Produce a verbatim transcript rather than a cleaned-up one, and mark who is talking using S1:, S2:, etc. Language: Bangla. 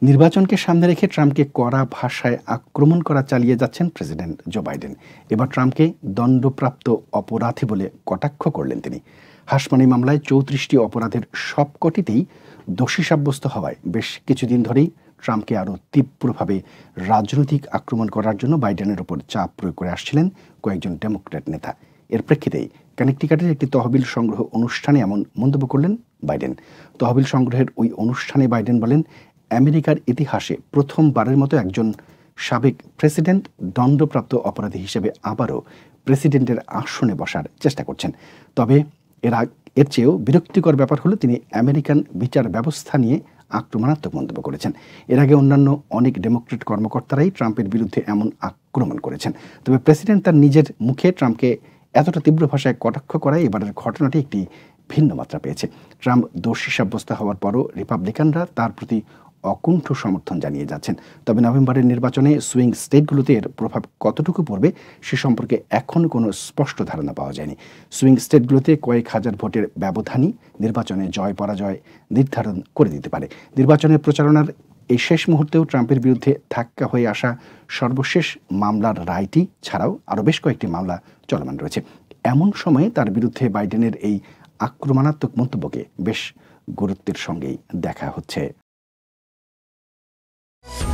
S1: নির্বাচনকে সামনে রেখে ট্রাম্পকে কড়া ভাষায় আক্রমণ করা চালিয়ে যাচ্ছেন প্রেসিডেন্ট জো বাইডেন। এবার ট্রাম্পকে দণ্ডপ্রাপ্ত অপরাধী বলে কটাক্ষ করলেন তিনি। হাসমানি মামলায় চৌত্রিশটি অপরাধের সবকটিতেই দোষী সাব্যস্ত হওয়ায় বেশ কিছুদিন ধরেই ট্রাম্পকে আরও তীব্রভাবে রাজনৈতিক আক্রমণ করার জন্য বাইডেনের ওপর চাপ প্রয়োগ করে আসছিলেন কয়েকজন ডেমোক্র্যাট নেতা। এর প্রেক্ষিতেই কানেকটিকাটের একটি তহবিল সংগ্রহ অনুষ্ঠানে এমন মন্তব্য করলেন বাইডেন। তহবিল সংগ্রহের ওই অনুষ্ঠানে বাইডেন বলেন, আমেরিকার ইতিহাসে প্রথমবারের মতো একজন সাবেক প্রেসিডেন্ট দণ্ডপ্রাপ্ত অপরাধী হিসেবে আবারও প্রেসিডেন্টের আসনে বসার চেষ্টা করছেন। তবে এর এর চেয়েও বিরক্তিকর ব্যাপার হলো তিনি আমেরিকান বিচার ব্যবস্থা নিয়ে আক্রমণাত্মক মন্তব্য করেছেন। এর আগে অন্যান্য অনেক ডেমোক্রেট কর্মকর্তারাই ট্রাম্পের বিরুদ্ধে এমন আক্রমণ করেছেন। তবে প্রেসিডেন্ট তার নিজের মুখে ট্রাম্পকে এতটা তীব্র ভাষায় কটাক্ষ করায় এবারের ঘটনাটি একটি ভিন্ন মাত্রা পেয়েছে। ট্রাম্প দোষী সাব্যস্ত হওয়ার পরও রিপাবলিকানরা তার প্রতি অকুণ্ঠ সমর্থন জানিয়ে যাচ্ছেন। তবে নভেম্বরের নির্বাচনে সুইং স্টেটগুলোতে এর প্রভাব কতটুকু পড়বে সে সম্পর্কে এখনও কোনো স্পষ্ট ধারণা পাওয়া যায়নি। সুইং স্টেটগুলোতে কয়েক হাজার ভোটের ব্যবধানই নির্বাচনে জয় পরাজয় নির্ধারণ করে দিতে পারে। নির্বাচনের প্রচারণার এই শেষ মুহূর্তেও ট্রাম্পের বিরুদ্ধে ধাক্কা হয়ে আসা সর্বশেষ মামলার রায়টি ছাড়াও আরও বেশ কয়েকটি মামলা চলমান রয়েছে। এমন সময়ে তার বিরুদ্ধে বাইডেনের এই আক্রমণাত্মক মন্তব্যকে বেশ গুরুত্বের সঙ্গেই দেখা হচ্ছে।